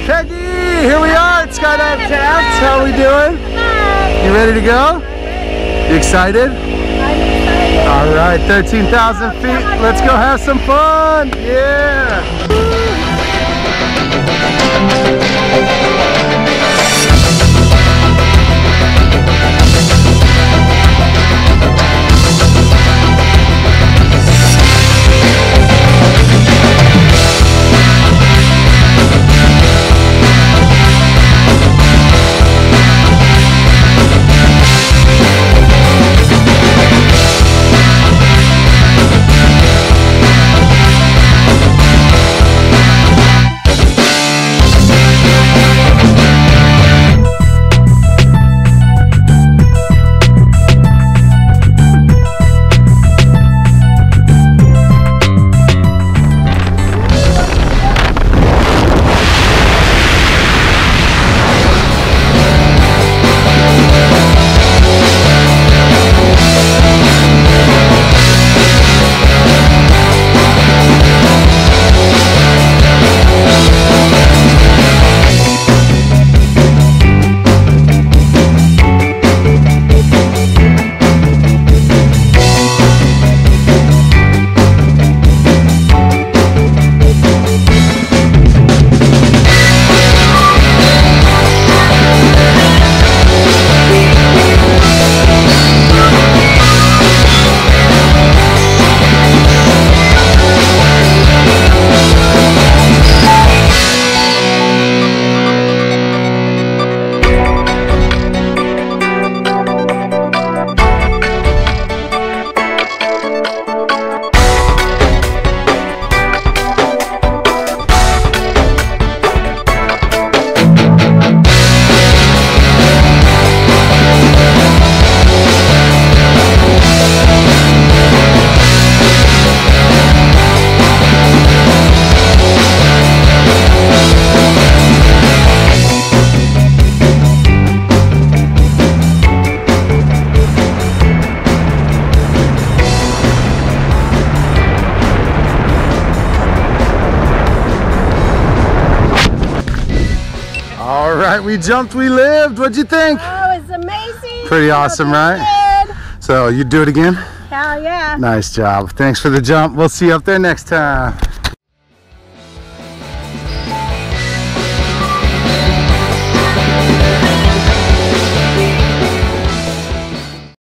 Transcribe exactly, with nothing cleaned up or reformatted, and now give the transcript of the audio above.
Peggy, here we are at Skydive Taft. How are we doing? You ready to go? You excited? All right, thirteen thousand feet. Let's go have some fun. Yeah. All right, we jumped, we lived. What'd you think? Oh, it's amazing. Pretty awesome, right? Good. So you do it again? Hell yeah. Nice job. Thanks for the jump. We'll see you up there next time.